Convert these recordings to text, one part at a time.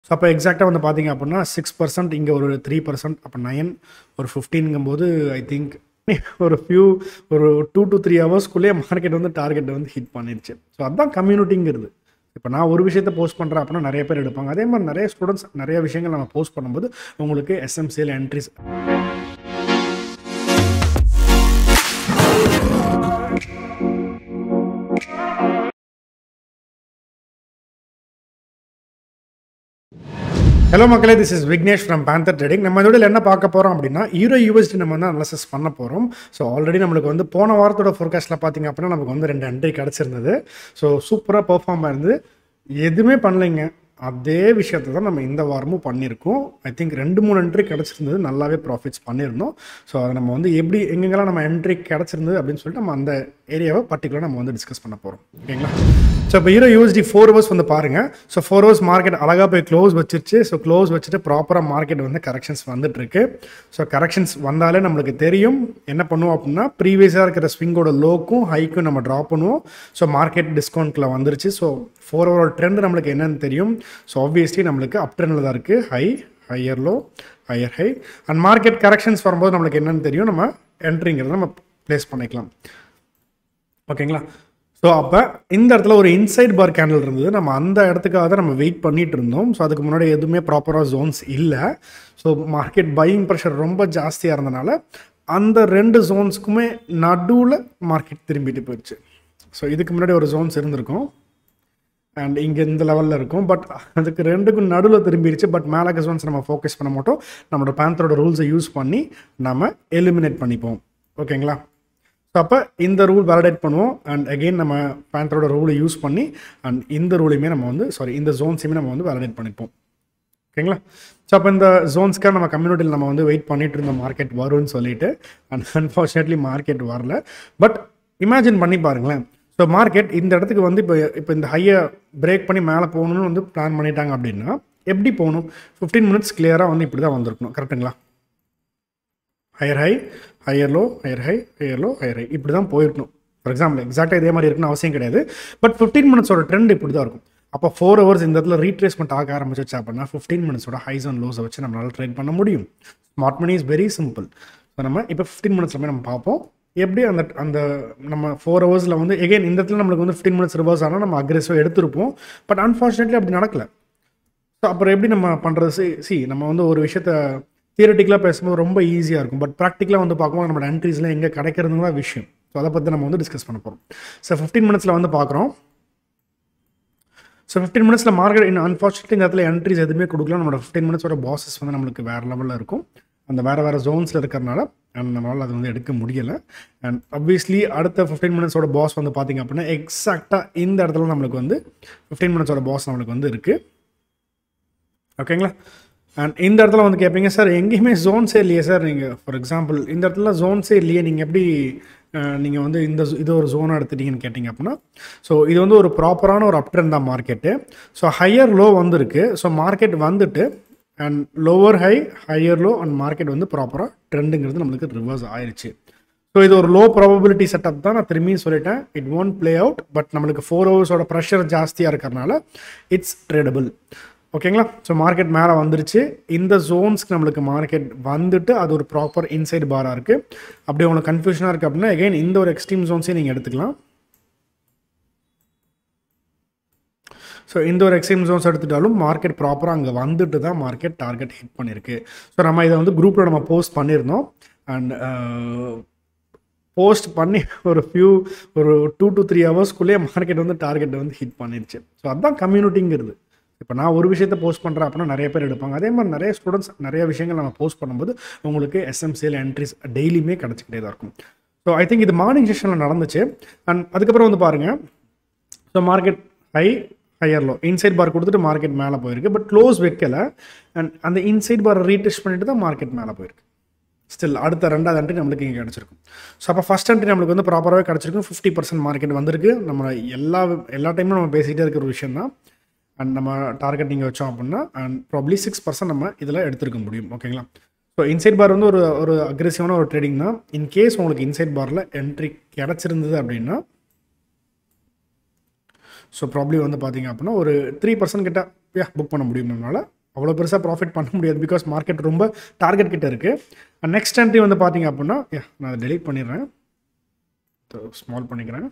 So அப்போ எக்ஸாக்டாக வந்து பார்த்தீங்க அப்படின்னா 6%, இங்கே ஒரு 3%, அப்போ 9, ஒரு 15ங்கும்போது ஐ திங்க் ஒரு ஒரு 2 to 3 ஹவர்ஸ்க்குள்ளேயே மார்க்கெட் வந்து டார்கெட்டை வந்து ஹிட் பண்ணிடுச்சு. ஸோ அதுதான் கம்யூனிட்டிங்கிறது. இப்போ நான் ஒரு விஷயத்தை போஸ்ட் பண்ணுறேன் அப்படின்னா நிறைய பேர் எடுப்பாங்க. அதே மாதிரி நிறைய ஸ்டூடெண்ட்ஸ் நிறைய விஷயங்கள் நம்ம போஸ்ட் பண்ணும்போது உங்களுக்கு எஸ்எம்சியில் என்ட்ரிஸ் ஹலோ மக்களே, this is Vignesh from Panther trading. நம்ம இதோட என்ன பார்க்க போகிறோம் அப்படின்னா EURUSD நம்ம வந்து அனலைசிஸ் பண்ண போகிறோம். ஸோ ஆல்ரெடி நம்மளுக்கு வந்து போன வாரத்தோட ஃபோர்காஸ்ட்டில் பார்த்தீங்க அப்படின்னா நமக்கு வந்து 2 என்ட்ரி கிடச்சிருந்தது. ஸோ சூப்பராக பெர்ஃபார்ம் ஆயிருந்து. எதுவுமே பண்ணலைங்க, அதே விஷயத்தை தான் நம்ம இந்த வாரமும் பண்ணியிருக்கோம். ஐ திங்க் 2-3 என்ட்ரி கிடச்சிருந்தது, நல்லாவே ப்ராஃபிட்ஸ் பண்ணியிருந்தோம். ஸோ அதை நம்ம வந்து எப்படி எங்கெங்கெல்லாம் நம்ம என்ட்ரி கிடச்சிருந்தது அப்படின்னு சொல்லிட்டு நம்ம அந்த ஏரியாவை பர்டிகுலராக நம்ம வந்து டிஸ்கஸ் பண்ண போகிறோம். ஓகேங்களா? ஸோ இப்போ EURUSD 4 ஹவர்ஸ் வந்து பாருங்கள். ஸோ 4 ஹவர்ஸ் மார்க்கெட் அழகாக போய் க்ளோஸ் வச்சிருச்சு. ஸோ க்ளோஸ் வச்சுட்டு ப்ராப்பராக மார்க்கெட் வந்து கரெக்ஷன்ஸ் வந்துட்டுருக்கு. ஸோ கரெக்ஷன்ஸ் வந்தாலே நம்மளுக்கு தெரியும் என்ன பண்ணுவோம் அப்படின்னா, ப்ரீவியஸாக இருக்கிற ஸ்விங்கோட லோக்கும் ஹைக்கும் நம்ம ட்ராப் பண்ணுவோம். ஸோ மார்க்கெட் டிஸ்கவுண்ட்டில் வந்துருச்சு. ஸோ 4 ஹவரோட ட்ரெண்ட் நம்மளுக்கு என்னன்னு தெரியும். ஸோ ஆப்வியஸ்லி நம்மளுக்கு அப் ட்ரெண்டில் தான் இருக்குது. Higher low, higher high. And market corrections வரும்போது நம்மளுக்கு என்னன்னு தெரியும், நம்ம என்ட்ரிங்கிறத நம்ம ப்ளேஸ் பண்ணிக்கலாம். ஓகேங்களா? ஸோ அப்போ இந்த இடத்துல ஒரு இன்சைட் பார் கேண்டில் இருந்தது. நம்ம அந்த இடத்துக்காக தான் நம்ம வெயிட் பண்ணிட்டு இருந்தோம். ஸோ அதுக்கு முன்னாடி எதுவுமே ப்ராப்பராக ஜோன்ஸ் இல்லை. ஸோ மார்க்கெட் பையிங் ப்ரெஷர் ரொம்ப ஜாஸ்தியாக இருந்தனால அந்த 2 ஜோன்ஸுக்குமே நடுவில் மார்க்கெட் திரும்பிட்டு போயிடுச்சு. ஸோ இதுக்கு முன்னாடி ஒரு ஜோன்ஸ் இருந்திருக்கும் அண்ட் இங்கே இந்த லெவலில் இருக்கும். பட் அதுக்கு 2க்கும் நடுவில் திரும்பிடுச்சு. பட் மேலே ஜோன்ஸ் நம்ம ஃபோக்கஸ் பண்ண மாட்டோம். நம்மளோட பேந்தரோட ரூல்ஸை யூஸ் பண்ணி நம்ம எலிமினேட் பண்ணிப்போம். ஓகேங்களா? ஸோ அப்போ இந்த ரூல் வேலிடேட் பண்ணுவோம். அண்ட் அகெயின் நம்ம பேந்தரோட ரூலை யூஸ் பண்ணி அண்ட் இந்த ரூலையுமே நம்ம வந்து இந்த ஜோன்ஸையுமே நம்ம வந்து வேலிடேட் பண்ணிப்போம். ஓகேங்களா? ஸோ அப்போ இந்த ஜோன்ஸ்க்காக நம்ம கம்யூனிட்டியில் நம்ம வந்து வெயிட் பண்ணிட்டு இருந்த மார்க்கெட் வரும்னு சொல்லிட்டு, அண்ட் அன்ஃபார்ச்சுனேட்லி மார்க்கெட் வரல. பட் இமேஜின் பண்ணி பாருங்களேன். ஸோ மார்க்கெட் இந்த இடத்துக்கு வந்து இப்போ இந்த ஹையை பிரேக் பண்ணி மேலே போகணுன்னு வந்து பிளான் பண்ணிட்டாங்க அப்படின்னா எப்படி போகணும்? 15 மினிட்ஸ் கிளியராக வந்து இப்படி தான் வந்திருக்கணும். கரெக்டுங்களா? Higher high, higher low, higher high, higher low, higher high, இப்படி தான் போயிருக்கணும். ஃபார் எக்ஸாம்பிள் எக்ஸாக்டாக இதே மாதிரி இருக்குன்னு அவசியம் கிடையாது. பட் 15 மினிட்ஸோட ட்ரெண்ட் இப்படி தான் இருக்கும். அப்போ 4 ஹவர்ஸ் இந்த இடத்துல ரீட்ரேஸ்மெண்ட் ஆக ஆரம்பிச்சிச்சு அப்படின்னா 15 மினிட்ஸோட ஹைஸ் அண்ட் லோஸை வச்சு நம்மளால் ட்ரேட் பண்ண முடியும். Smart money is very simple. So நம்ம இப்போ 15 மினிட்ஸ்ல நம்ம பார்ப்போம் எப்படி அந்த நம்ம 4 ஹவர்ஸில் வந்து எகைன் இந்த இடத்துல நம்மளுக்கு வந்து 15 மினிட்ஸ் ரிவர்ஸ் ஆனால் நம்ம அக்ரெசிவாக எடுத்திருப்போம். பட் அன்ஃபார்ச்சுனேட்லி அப்படி நடக்கல. ஸோ அப்புறம் எப்படி நம்ம பண்ணுறது? நம்ம வந்து ஒரு விஷயத்தை தியரட்டிக்கலாக பேசும்போது ரொம்ப ஈஸியாக இருக்கும். பட் ப்ராக்டிக்கலாக வந்து பார்க்கும்போது நம்மளோட என்ட்ரிஸ்லாம் எங்கே கிடைக்கிறதுங்க தான் விஷயம். ஸோ அதை பற்றி நம்ம வந்து டிஸ்கஸ் பண்ண போகிறோம். ஸோ 15 மினிட்ஸில் வந்து பார்க்குறோம். ஸோ 15 மினிட்ஸில் மார்க்கெட் இன்னும் அன்ஃபார்ச்சுனேட்லி இந்த இடத்துல என்ட்ரிஸ் எதுவுமே கொடுக்கல. நம்மளோட 15 மினிட்ஸோட பாசஸ் வந்து நம்மளுக்கு வேறு லெவலில் இருக்கும். அந்த வேறு ஜோன்ஸில் இருக்கிறனால அண்ட் நம்மளால் அது வந்து எடுக்க முடியலை. அண்ட் ஆப்வியஸ்லி அடுத்த 15 மினிட்ஸோட பாஸ் வந்து பார்த்திங்க அப்படின்னா எக்ஸாக்டாக இந்த இடத்துல நம்மளுக்கு வந்து 15 மினிட்ஸோட பாஸ் நம்மளுக்கு வந்து இருக்குது. ஓகேங்களா? அண்ட் இந்த இடத்துல வந்து கேட்பீங்க, சார் எங்கேயுமே ஜோன்ஸே இல்லையே சார், நீங்கள் ஃபார் எக்ஸாம்பிள் இந்த இடத்துல ஜோன்ஸே இல்லையே, நீங்கள் எப்படி நீங்கள் வந்து இது ஒரு ஜோனாக எடுத்துட்டீங்கன்னு கேட்டிங்க அப்படின்னா, ஸோ இது வந்து ஒரு ப்ராப்பரான ஒரு அப் ட்ரெண்ட் தான் மார்க்கெட்டு. ஸோ ஹையர் லோ வந்துருக்கு. ஸோ மார்க்கெட் வந்துட்டு and lower high, higher low and market வந்து ப்ராப்பராக ட்ரெண்டுங்கிறது நம்மளுக்கு ரிவர்ஸ் ஆயிடுச்சு. ஸோ இது ஒரு லோ ப்ராபபிலிட்டி செட்டப் தான். நான் திரும்பியும் சொல்லிட்டேன், it won't play out. But நம்மளுக்கு 4 ஹவர்ஸோட ப்ரெஷர் ஜாஸ்தியாக இருக்கிறனால இட்ஸ் ட்ரேடபிள். ஓகேங்களா? ஸோ மார்க்கெட் மேலே வந்துருச்சு. இந்த ஜோன்ஸ்க்கு நம்மளுக்கு மார்க்கெட் வந்துட்டு அது ஒரு ப்ராப்பர் இன்சைட் பாராக இருக்குது. அப்படி உங்களுக்கு கன்ஃபியூஷனாக இருக்குது அப்படின்னா எகைன் இந்த ஒரு எக்ஸ்ட்ரீம் ஜோன்ஸையும் நீங்கள் எடுத்துக்கலாம். ஸோ இந்த ஒரு எக்ஸ்ட்ரீம் ஜோன்ஸ் எடுத்துட்டாலும் மார்க்கெட் ப்ராப்பராக அங்கே வந்துட்டு தான் மார்க்கெட் டார்கெட் ஹிட் பண்ணியிருக்கு. ஸோ நம்ம இதை வந்து குரூப்பில் நம்ம போஸ்ட் பண்ணியிருந்தோம். அண்ட் போஸ்ட் பண்ணி ஒரு 2 to 3 ஹவர்ஸ்க்குள்ளேயே மார்க்கெட் வந்து டார்கெட் வந்து ஹிட் பண்ணிருச்சு. ஸோ அதுதான் கம்யூனிட்டிங்கிறது. இப்போ நான் ஒரு விஷயத்தை போஸ்ட் பண்ணுறேன் அப்படின்னா நிறைய பேர் எடுப்பாங்க. அதே மாதிரி நிறைய ஸ்டூடெண்ட்ஸ் நிறைய விஷயங்கள் நம்ம போஸ்ட் பண்ணும்போது உங்களுக்கு எஸ்எம்சியில் என்ட்ரிஸ் டெய்லியுமே கிடச்சிக்கிட்டே தான் இருக்கும். ஸோ ஐ திங்க் இது மார்னிங் செஷனில் நடந்துச்சு. அண்ட் அதுக்கப்புறம் வந்து பாருங்கள், so market higher low inside bar கொடுத்துட்டு மார்க்கெட் மேலே போயிருக்கு. பட் க்ளோஸ் வைக்கலை. அண்ட் அந்த இன்சைட் பாரை ரீடெஸ்ட் பண்ணிட்டு தான் மார்க்கெட் மேலே போயிருக்கு. ஸ்டில் அடுத்த 2வது என்ட்ரி நம்மளுக்கு இங்கே கிடச்சிருக்கும். ஸோ அப்போ ஃபஸ்ட் என்ட்ரி நம்மளுக்கு வந்து ப்ராப்பராகவே கிடச்சிருக்கும். 50% மார்க்கெட் வந்திருக்கு. நம்ம எல்லா டைமும் நம்ம பேசிகிட்டே இருக்கிற ஒரு விஷயம் தான். அண்ட் நம்ம டார்கெட் நீங்கள் வச்சோம் அப்படின்னா அண்ட் ப்ராப்ளி 6% நம்ம இதில் எடுத்துருக்க முடியும். ஓகேங்களா? ஸோ இன்சைட் பார் வந்து ஒரு அக்ரெசிவான ஒரு ட்ரேடிங் தான். இன்கேஸ் உங்களுக்கு இன்சைட் பாரில் என்ட்ரி கிடச்சிருந்தது அப்படின்னா ஸோ ப்ராப்ளி வந்து பார்த்தீங்க அப்படின்னா ஒரு 3% கிட்ட புக் பண்ண முடியும் நம்மளால். அவ்வளோ பெருசாக ப்ராஃபிட் பண்ண முடியாது, பிகாஸ் மார்க்கெட் ரொம்ப டார்கெட் கிட்ட இருக்குது. அண்ட் நெக்ஸ்ட் என்ட்ரி வந்து பார்த்தீங்க அப்படின்னா நான் அதை டெலீட் பண்ணிடுறேன், ஸ்மால் பண்ணிக்கிறேன்.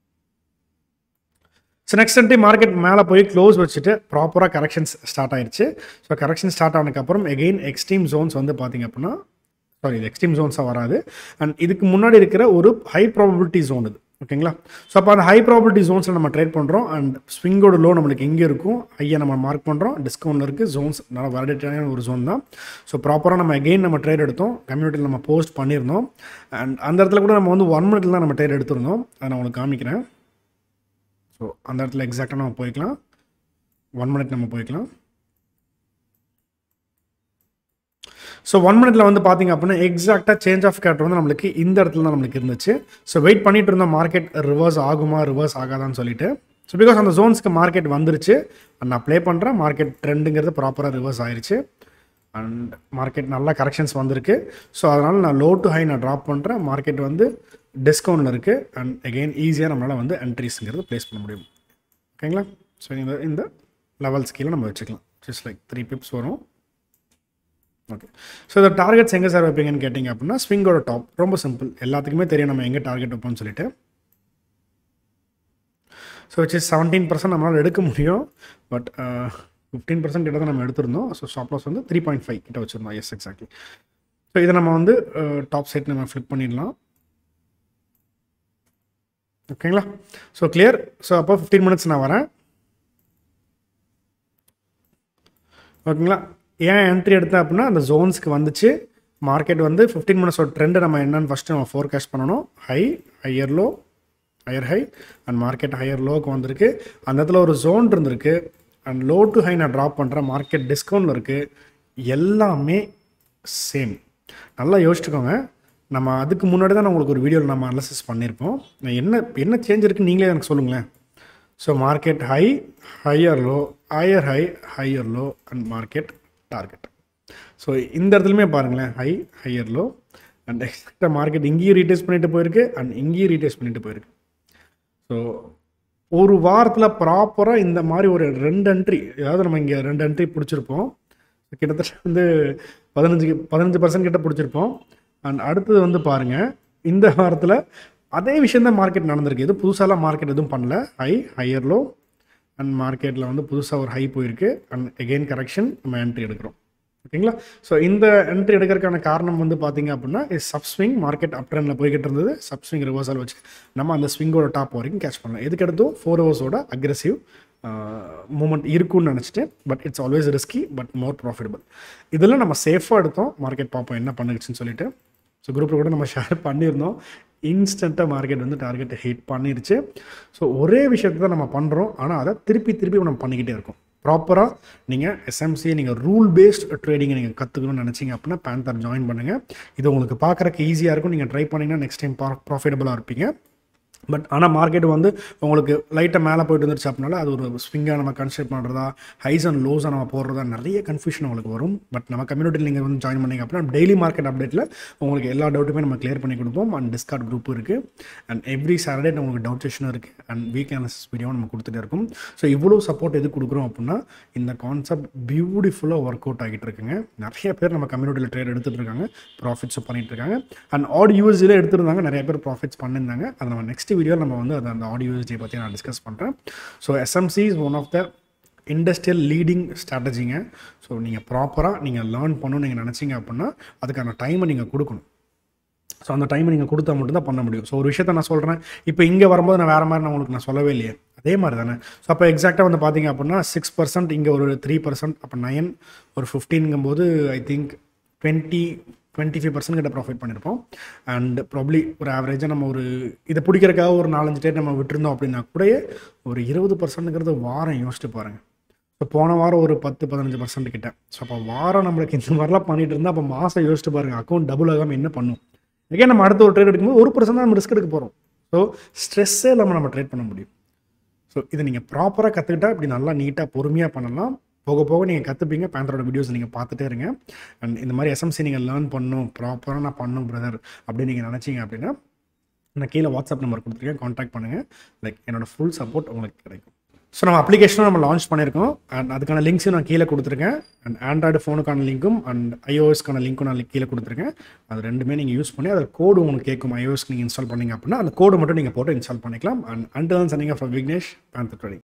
ஸோ நெக்ஸ்ட் என்ட்ரி மார்க்கெட் மேலே போய் க்ளோஸ் வச்சுட்டு ப்ராப்பராக கரெக்ஷன்ஸ் ஸ்டார்ட் ஆயிடுச்சு. ஸோ கரெக்ஷன் ஸ்டார்ட் ஆனதுக்கப்புறம் எகெயின் எக்ஸ்ட்ரீம் ஜோன்ஸ் வந்து பார்த்தீங்க அப்படின்னா இது எக்ஸ்ட்ரீம் ஜோன்ஸாக வராது. அண்ட் இதுக்கு முன்னாடி இருக்கிற ஒரு ஹை ப்ராபபிலிட்டி ஜோன் இது, ஓகேங்களா. ஸோ அப்போ அந்த ஹை ப்ராபபிலிட்டி ஜோன்ஸில் நம்ம ட்ரேட் பண்ணுறோம். அண்ட் ஸ்விங்கோட லோ நம்மளுக்கு எங்கே இருக்கும், ஹையை நம்ம மார்க் பண்ணுறோம், டிஸ்கவுண்டில் இருக்குது. ஜோன்ஸ் நல்லா வேலிடேட்டான ஒரு ஜோன் தான். ஸோ ப்ராப்பராக நம்ம எகெயின் நம்ம ட்ரேட் எடுத்தோம், கம்யூனிட்டியில் நம்ம போஸ்ட் பண்ணியிருந்தோம். அண்ட் அந்த இடத்துல கூட நம்ம வந்து 1 minute தான் நம்ம ட்ரேட் எடுத்திருந்தோம். அதை நான் உங்களுக்கு காமிக்கிறேன். ஸோ அந்த இடத்துல எக்ஸாக்டாக நம்ம போய்க்கலாம், 1 minute நம்ம போய்க்கலாம். ஸோ 1 minute வந்து பார்த்தீங்க அப்படின்னா எக்ஸாக்டாக சேஞ்ச் ஆஃப் கேரக்டர் வந்து நம்மளுக்கு இந்த இடத்துல தான் நம்மளுக்கு இருந்துச்சு. ஸோ வெயிட் பண்ணிட்டு இருந்தோம் மார்க்கெட் ரிவர்ஸ் ஆகுமா ரிவர்ஸ் ஆகாதான்னு சொல்லிட்டு. ஸோ பிகாஸ் அந்த ஜோன்ஸ்க்கு மார்க்கெட் வந்துருச்சு, நான் ப்ளே பண்ணுறேன். மார்க்கெட் ட்ரெண்டுங்கிறது ப்ராப்பராக ரிவர்ஸ் ஆயிடுச்சு. அண்ட் மார்க்கெட் நல்லா கரெக்ஷன்ஸ் வந்திருக்கு. ஸோ அதனால் நான் லோ டு ஹை நான் ட்ராப் பண்ணுறேன். மார்க்கெட் வந்து டிஸ்கவுண்டில் இருக்குது. அண்ட் அகெயின் ஈஸியாக நம்மளால் வந்து என்ட்ரிஸுங்கிறது ப்ளேஸ் பண்ண முடியும், ஓகேங்களா. ஸோ இந்த லெவல்ஸ் கீழே நம்ம வச்சுக்கலாம். ஜஸ்ட் லைக் 3 pips வரும். ஓகே, ஸோ இந்த டார்கெட்ஸ் எங்கே சார் வைப்பீங்கன்னு கேட்டிங்க அப்படின்னா ஸ்விங்கோட டாப். ரொம்ப சிம்பிள், எல்லாத்துக்குமே தெரியும் நம்ம எங்கே டார்கெட் வைப்போம்னு சொல்லிட்டு. ஸோ விச் இஸ் 17% நம்மளால் எடுக்க முடியும். பட் 15% கிட்ட தான் நம்ம எடுத்திருந்தோம். ஸோ ஸ்டாப் லாஸ் வந்து 3.5 கிட்ட வச்சுருந்தோம். S, exactly. ஸோ இதை நம்ம வந்து டாப் சைட் நம்ம ஃப்ளிப் பண்ணிடலாம், ஓகேங்களா. So clear. ஸோ அப்போ 15 minutes நான் வரேன், ஓகேங்களா. ஏன் என்ட்ரி எடுத்தேன் அப்படின்னா அந்த ஜோன்ஸ்க்கு வந்துச்சு. மார்க்கெட் வந்து 15 minutes ட்ரெண்டு நம்ம என்னன்னு ஃபஸ்ட்டு நம்ம ஃபோர்காஸ்ட் பண்ணணும். Higher low, higher high. And market higher லோவுக்கு வந்திருக்கு. அந்த இடத்துல ஒரு ஜோன் இருந்திருக்கு. அண்ட் லோ டு ஹை நான் ட்ராப் பண்ணுறேன். மார்க்கெட் டிஸ்கவுண்டில் இருக்குது. எல்லாமே சேம். நல்லா யோசிச்சுக்கோங்க. நம்ம அதுக்கு முன்னாடி தான் நான் உங்களுக்கு ஒரு வீடியோவில் நம்ம அனலிசிஸ் பண்ணியிருப்போம். நான் என்ன சேஞ்ச் இருக்குன்னு நீங்களே எனக்கு சொல்லுங்களேன். So market higher low, higher high, higher low and market target. So இந்த இடத்துலையுமே பாருங்களேன், ஹையர் லோ அண்ட் எக்ஸாக்டாக மார்க்கெட் இங்கேயும் ரீடேஸ் பண்ணிட்டு போயிருக்கு அண்ட் இங்கேயும் ரீடேஸ் பண்ணிட்டு போயிருக்கு. ஸோ ஒரு வாரத்தில் ப்ராப்பராக இந்த மாதிரி ஒரு 2 என்ட்ரி, அதாவது நம்ம இங்கே 2 என்ட்ரி பிடிச்சிருப்போம். கிட்டத்தட்ட வந்து 15% கிட்ட பிடிச்சிருப்போம். அண்ட் அடுத்தது வந்து பாருங்கள், இந்த வாரத்தில் அதே விஷயம் தான் மார்க்கெட் நடந்திருக்கு. எதுவும் புதுசாலாம் மார்க்கெட் எதுவும் பண்ணல. ஹையர் லோ அண்ட் மார்க்கெட்டில் வந்து புதுசாக ஒரு ஹை போயிருக்கு. அண்ட் எகெயின் கரெக்ஷன், நம்ம என்ட்ரி எடுக்கிறோம், ஓகேங்களா. ஸோ இந்த என்ட்ரி எடுக்கிறதுக்கான காரணம் வந்து பார்த்தீங்க அப்படின்னா சப்ஸ்விங். மார்க்கெட் அப் ட்ரெண்டில் போய்கிட்டு இருந்தது. சப்ஸ்விங் ரிவர்சல் வச்சு நம்ம அந்த ஸ்விங்கோட டாப் வரைக்கும் கேட்ச் பண்ணலாம். எதுக்கு எடுத்தோம் 4 hours அக்ரெசிவ் மூமெண்ட் இருக்குன்னு நினச்சிட்டு. But it's always risky but more profitable. இதெல்லாம் நம்ம சேஃபாக எடுத்தோம். மார்க்கெட் பார்ப்போம் என்ன பண்ணுச்சுன்னு சொல்லிட்டு. ஸோ குரூப்பில் கூட நம்ம ஷேர் பண்ணியிருந்தோம். இன்ஸ்டண்ட்டாக மார்க்கெட் வந்து டார்கெட்டை ஹிட் பண்ணிருச்சு. ஸோ ஒரே விஷயத்தை தான் நம்ம பண்ணுறோம், ஆனால் அதை திருப்பி நம்ம பண்ணிக்கிட்டே இருக்கோம். ப்ராப்பராக நீங்கள் SMC நீங்கள் ரூல் பேஸ்ட் ட்ரேடிங்கை நீங்கள் கற்றுக்கணும்னு நினச்சிங்க அப்படின்னா பேந்தர் ஜாயின் பண்ணுங்கள். இது உங்களுக்கு பார்க்குறக்கு ஈஸியாக இருக்கும். நீங்கள் ட்ரை பண்ணிங்கன்னா நெக்ஸ்ட் டைம் ப்ராஃபிட்டபுளாக இருப்பீங்க. பட் ஆனால் மார்க்கெட் வந்து உங்களுக்கு லைட்டாக மேலே போய்ட்டு வந்துருச்சு அப்படின்னால அது ஒரு ஸ்விங்காக நம்ம கன்சிடர் பண்ணுறதா, ஹைஸ் அண்ட் லோஸாக நம்ம போடுறதா, நிறைய கன்ஃபியூஷன் உங்களுக்கு வரும். பட் நம்ம கம்யூனிட்டியில் நீங்கள் வந்து ஜாயின் பண்ணிங்க அப்படின்னா டெய்லி மார்க்கெட் அப்டேட்டில் உங்களுக்கு எல்லா டவுட்டுமே நம்ம கிளியர் பண்ணி கொடுப்போம். அண்ட் டிஸ்கார்ட் குரூப் இருக்குது. அண்ட் எவ்ரி சாட்டர்டே உங்களுக்கு டவுட் செஷனும் இருக்குது. அண்ட் வீக் அனாலிசிஸ் வீடியோ நம்ம கொடுத்துட்டே இருக்கும். ஸோ இவ்வளோ சப்போர்ட் எது கொடுக்குறோம் அப்படின்னா இந்த கான்செப்ட் பியூட்டிஃபுல்லாக ஒர்க் அவுட் ஆகிட்டு இருக்குங்க. நிறைய பேர் நம்ம கம்யூனிட்டியில் ட்ரேட் எடுத்துகிட்டு இருக்காங்க, ப்ராஃபிட்ஸும் பண்ணிகிட்டு இருக்காங்க. அண்ட் USD எடுத்துருந்தாங்க, நிறைய பேர் ப்ராஃபிட்ஸ் பண்ணியிருந்தாங்க. அதை நம்ம நெக்ஸ்ட் வீடியோ நம்ம வந்து அந்த USD பற்றி நான் டிஸ்கஸ் பண்ணுறேன். So SMC is one of the industrial leading ஸ்ட்ராட்டஜிங்க. ஸோ நீங்கள் ப்ராப்பராக நீங்கள் லேர்ன் பண்ணணும்னு நீங்கள் நினச்சிங்க அப்படின்னா அதுக்கான டைமை நீங்கள் கொடுக்கணும். ஸோ அந்த டைமை நீங்கள் கொடுத்தா மட்டும்தான் பண்ண முடியும். ஸோ ஒரு விஷயத்தை நான் சொல்கிறேன், இப்போ இங்கே வரும்போது நான் வேறு மாதிரி நான் சொல்லவே இல்லையே, அதே மாதிரி தானே. ஸோ அப்போ எக்ஸாக்டாக வந்து பார்த்தீங்க அப்படின்னா 6%, இங்கே ஒரு 3%, அப்போ 9, ஒரு 15ங்கும்போது ஐ திங்க் 25% கிட்ட ப்ராஃபிட் பண்ணியிருப்போம். அண்ட் ப்ராப்ளி ஒரு ஆவரேஜாக நம்ம ஒரு இதை பிடிக்கிறதுக்காக ஒரு 4-5 டேட் நம்ம விட்டுருந்தோம் அப்படின்னா கூட ஒரு 20%ங்கிறது வாரம் யோசிச்சு பாருங்கள். ஸோ போன வாரம் ஒரு 10-15% கிட்ட. ஸோ அப்போ வாரம் நம்மளுக்கு இந்த மாதிரிலாம் பண்ணிட்டு இருந்தால் அப்போ மாதம் யோசிச்சு பாருங்கள், அக்கௌண்ட் டபுள் ஆகாமல் என்ன பண்ணும். ஏன் நம்ம அடுத்த ஒரு ட்ரேட் எடுக்கும்போது 1% தான் நம்ம ரிஸ்க் எடுக்க போகிறோம். ஸோ ஸ்ட்ரெஸ்ஸே இல்லாமல் நம்ம ட்ரேட் பண்ண முடியும். ஸோ இதை நீங்கள் ப்ராப்பராக கற்றுக்கிட்டா இப்படி நல்லா நீட்டாக பொறுமையாக பண்ணலாம். போக போக நீங்கள் கற்றுப்பீங்க. பேந்தரோட வீடியோஸ் நீங்கள் பார்த்துட்டே இருங்க. அண்ட் இந்த மாதிரி SMC நீங்கள் லேர்ன் பண்ணணும், ப்ராப்பராக நான் பண்ணணும் பிரதர் அப்படின்னு நீங்கள் நினச்சிங்க அப்படின்னா நான் கீழே வாட்ஸ்அப் நம்பர் கொடுத்துருக்கேன், கான்டாக்ட் பண்ணுங்கள். லைக் என்னோடய ஃபுல் சப்போர்ட் உங்களுக்கு கிடைக்கும். ஸோ நம்ம அப்ளிகேஷனும் நம்ம லான்ச் பண்ணியிருக்கோம் அண்ட் அதுக்கான லிங்க்ஸும் நான் கீழே கொடுத்துருக்கேன் அண்ட் ஆண்ட்ராய்டு ஃபோனுக்கான லிங்க்கும் அண்ட் iOSக்கான லிங்க்கும் நான் கீழே கொடுத்துருக்கேன். அது ரெண்டுமே நீங்கள் யூஸ் பண்ணி அதில் கோடு உங்களுக்கு கேட்கும் iOSக்கு நீங்கள் இன்ஸ்டால் பண்ணிங்க அப்படின்னா அந்த கோடு மட்டும் நீங்கள் போட்டு இன்ஸ்டால் பண்ணிக்கலாம். And until signing off Vignesh, Panther Trading.